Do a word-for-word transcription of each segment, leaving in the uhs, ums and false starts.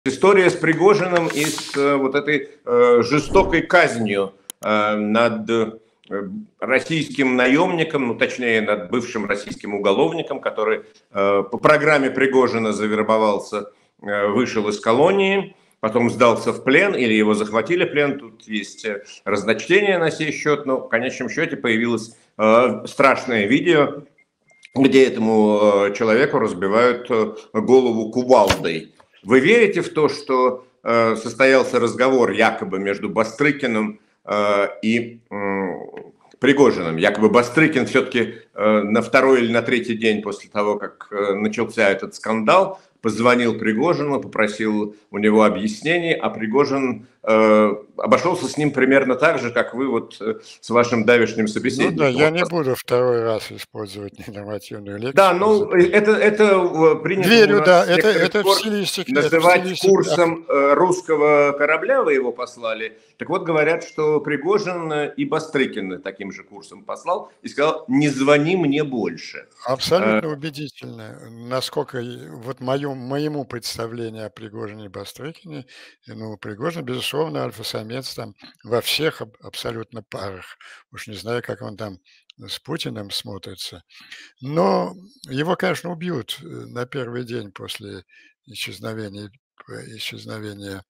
История с Пригожиным и с э, вот этой э, жестокой казнью э, над э, российским наемником, ну точнее над бывшим российским уголовником, который э, по программе Пригожина завербовался, э, вышел из колонии, потом сдался в плен или его захватили в плен. Тут есть э, разночтение на сей счет, но в конечном счете появилось э, страшное видео, где этому э, человеку разбивают э, голову кувалдой. Вы верите в то, что э, состоялся разговор якобы между Бастрыкиным э, и э, Пригожиным? Якобы Бастрыкин все-таки э, на второй или на третий день после того, как э, начался этот скандал, позвонил Пригожину, попросил у него объяснений, а Пригожин э, обошелся с ним примерно так же, как вы вот э, с вашим давешним Ну да, собеседником. я не буду второй раз использовать ненормативную Да, лексику. ну это, это принято у Верю, нас да, с это, некоторых это в пор стилистике, это в называть стилистике. курсом э, русского корабля, вы его послали. Так вот, говорят, что Пригожин э, и Бастрыкин таким же курсом послал и сказал: не звони мне больше. Абсолютно убедительно. Насколько и вот моё моему представлению о Пригожине и Бастрыкине, и, ну, Пригожин, безусловно, альфа-самец там во всех аб абсолютно парах. Уж не знаю, как он там с Путиным смотрится. Но его, конечно, убьют э, на первый день после исчезновения п исчезновения,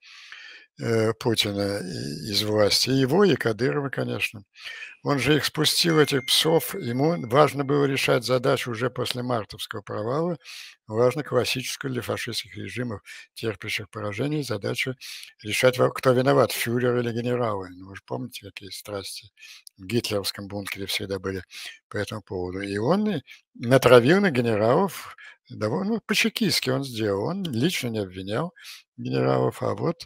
э, Путина и из власти. И его, и Кадырова, конечно. Он же их спустил, этих псов. Ему важно было решать задачу уже после мартовского провала. Важно классическую для фашистских режимов, терпящих поражений, задачу решать, во- кто виноват, фюрер или генералы. Ну, вы же помните, какие страсти в гитлеровском бункере всегда были по этому поводу. И он и натравил на генералов, довольно ну, по-чекистски он сделал. Он лично не обвинял генералов, а вот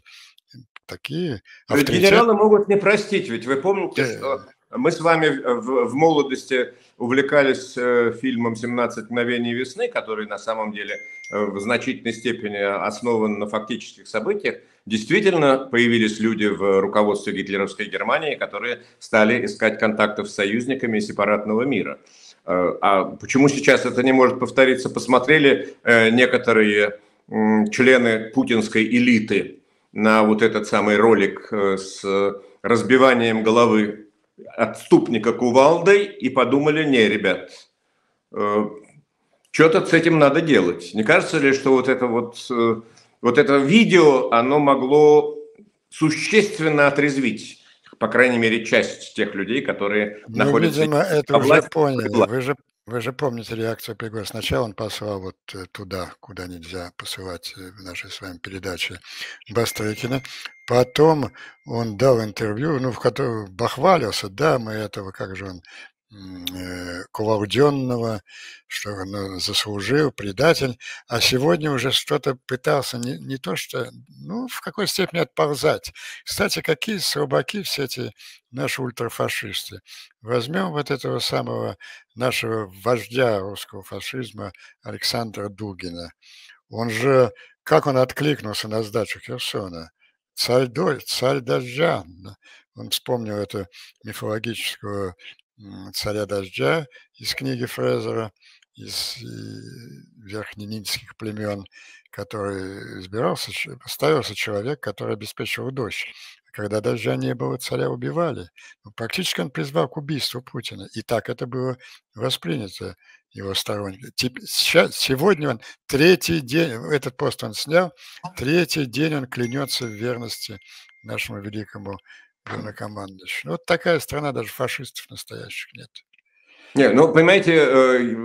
такие То есть авторитеты. генералы могут не простить, ведь вы помните, что мы с вами в, в молодости увлекались э, фильмом «семнадцать мгновений весны», который на самом деле э, в значительной степени основан на фактических событиях. Действительно появились люди в руководстве гитлеровской Германии, которые стали искать контактов с союзниками сепаратного мира. Э, а почему сейчас это не может повториться? Посмотрели э, некоторые м, члены путинской элиты на вот этот самый ролик э, с разбиванием головы отступника кувалдой и подумали: не, ребят, э, что-то с этим надо делать. Не кажется ли, что вот это вот, э, вот это видео, оно могло существенно отрезвить, по крайней мере, часть тех людей, которые Ну, находятся видимо, это во уже власти? поняли. Вы же вы же помните реакцию Пригожина. Сначала он послал вот э, туда, куда нельзя посылать э, в нашей с вами передаче, Бастрыкина. Потом он дал интервью, ну, в котором бахвалился, да, мы этого, как же он, м, э, Кувалденного, что он э, заслужил, предатель. А сегодня уже что-то пытался не, не то что, ну, в какой степени отползать. Кстати, какие слабаки все эти наши ультрафашисты. Возьмем вот этого самого нашего вождя русского фашизма Александра Дугина. Он же, как он откликнулся на сдачу Херсона? Царь, до, царь дождя. Да. Он вспомнил эту мифологического м, царя дождя из книги Фрезера, из э, верхненинских племен, который избирался, ч- ставился человек, который обеспечивал дождь. Когда дождя не было, царя убивали. Ну, практически он призвал к убийству Путина. И так это было воспринято его сторонниками. Теп- ща- Сегодня он третий день, этот пост он снял, третий день он клянется в верности нашему великому главнокомандующему. Вот такая страна, даже фашистов настоящих нет. Не, ну, понимаете, э,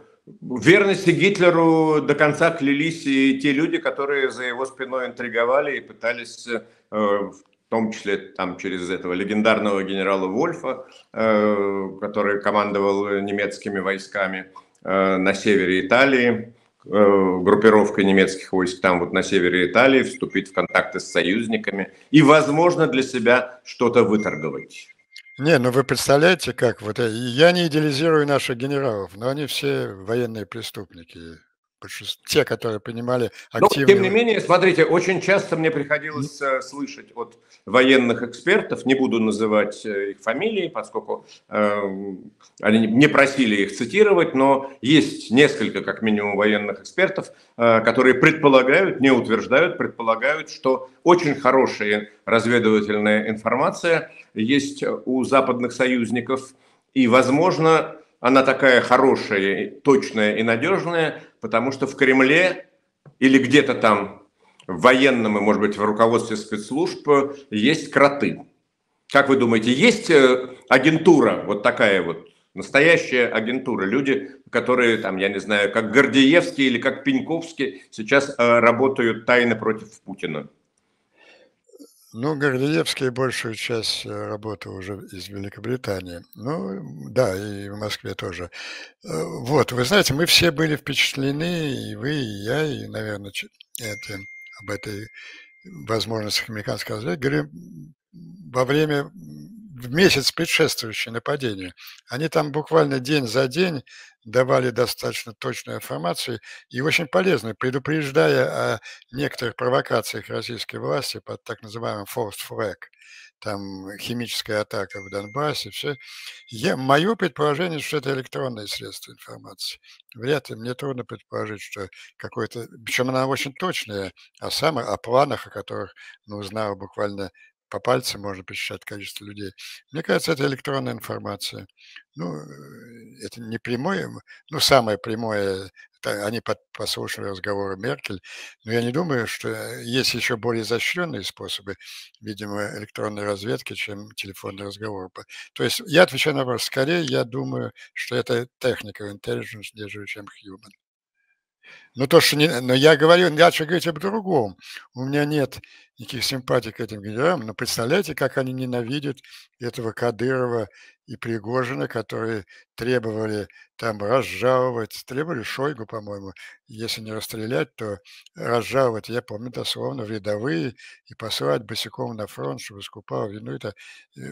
в верности Гитлеру до конца клялись и те люди, которые за его спиной интриговали и пытались, э, в том числе там через этого легендарного генерала Вольфа, э, который командовал немецкими войсками э, на севере Италии, э, группировкой немецких войск там вот на севере Италии, вступить в контакты с союзниками и, возможно, для себя что-то выторговать. Не, ну вы представляете, как вот э, я не идеализирую наших генералов, но они все военные преступники. большинство, те, которые принимали Но, тем не активную... менее, смотрите, очень часто мне М, приходилось э, слышать от военных экспертов, не буду называть э, их фамилии, поскольку э, они не просили их цитировать, но есть несколько, как минимум, военных экспертов, э, которые предполагают, не утверждают, предполагают, что очень хорошая разведывательная информация есть у западных союзников, и, возможно, она такая хорошая, точная и надежная, потому что в Кремле или где-то там в военном и, может быть, в руководстве спецслужб есть кроты. Как вы думаете, есть э, агентура, вот такая вот, настоящая агентура, люди, которые там, я не знаю, как Гордеевский или как Пеньковский сейчас э, работают тайно против Путина? Ну, Гордеевский большую часть э, работы уже из Великобритании. Ну, м, да, и в Москве тоже. Э, Вот, вы знаете, мы все были впечатлены, и вы, и я, и, наверное, это, об этой возможностях американской разведки, говорю, м, во время, м, в месяц предшествующий нападению. Они там буквально день за день давали достаточно точную информацию и очень полезную, предупреждая о некоторых провокациях российской власти под так называемым forced flag, там химическая атака в Донбассе, все. Я, мое предположение, что это электронные средства информации. Вряд ли, мне трудно предположить, что какой-то, причем она очень точная, о самых, о планах, о которых, ну, узнал буквально по пальцам можно посчитать количество людей. Мне кажется, это электронная информация. Ну, э, это не прямое, м, ну, самое прямое, это они под- послушали разговоры Меркель, но я не думаю, что э, есть еще более изощренные способы, видимо, электронной разведки, чем телефонный разговор. По- То есть я отвечаю на вопрос, скорее я думаю, что это technical intelligence, нежели чем human. Ну, то, что не но я говорю, начал говорить об другом. У меня нет никаких симпатий к этим генералам, но представляете, как они ненавидят этого Кадырова и Пригожина, которые требовали там разжаловать, требовали Шойгу, по-моему, если не расстрелять, то разжаловать, я помню дословно, в рядовые и послать босиком на фронт, чтобы искупал вину. Это э,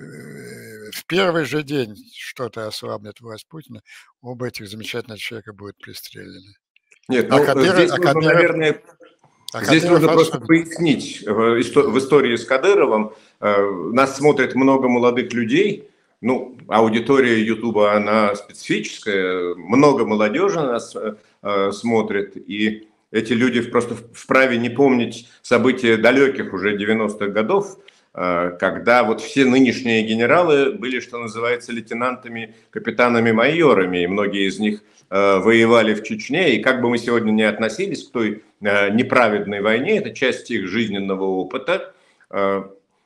в первый же день что-то ослабнет власть Путина, оба этих замечательных человека будут пристрелены. Нет, А ну э, Кадыров здесь а нужно, Кадыров наверное, а здесь Кадыров нужно просто особенно. пояснить, э, исто- в Да. истории с Кадыровым э, нас смотрит много молодых людей, ну, аудитория Ютуба, она специфическая, много молодежи нас э, э, смотрит, и эти люди просто вправе не помнить события далеких уже девяностых годов, э, когда вот все нынешние генералы были, что называется, лейтенантами, капитанами, майорами, и многие из них э, воевали в Чечне, и как бы мы сегодня не относились к той э, неправедной войне, это часть их жизненного опыта. Э,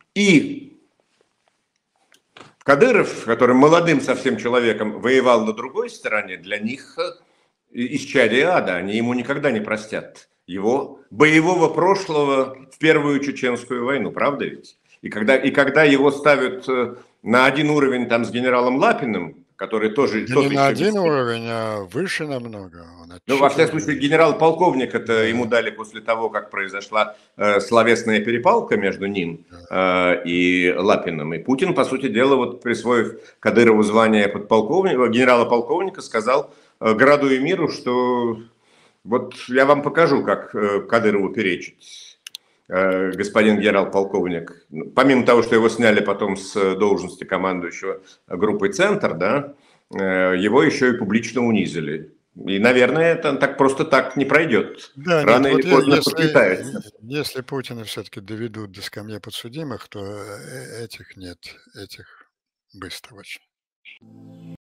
и Кадыров, который молодым совсем человеком воевал на другой стороне, для них э, исчадие ада, они ему никогда не простят его боевого прошлого в Первую Чеченскую войну, правда ведь? И когда, и когда его ставят э, на один уровень там с генералом Лапиным, который тоже Да не тот на еще один мясник. уровень, а выше намного. Он Ну, во всяком отчитывали случае, его. генерал-полковник это ему Да, дали после того, как произошла э, словесная перепалка между ним да. э, и Лапиным. И Путин, по сути дела, вот присвоив Кадырову звание подполковника, генерала-полковника, сказал э, граду и миру, что вот я вам покажу, как э, Кадырову перечить, э, господин генерал-полковник. Ну, помимо того, что его сняли потом с должности командующего группой «Центр», да, э, его еще и публично унизили. И, наверное, это так просто так не пройдет. Да, Рано нет, или вот е поздно если подпитается. если Путина все-таки доведут до скамьи подсудимых, то э этих нет, этих быстро очень.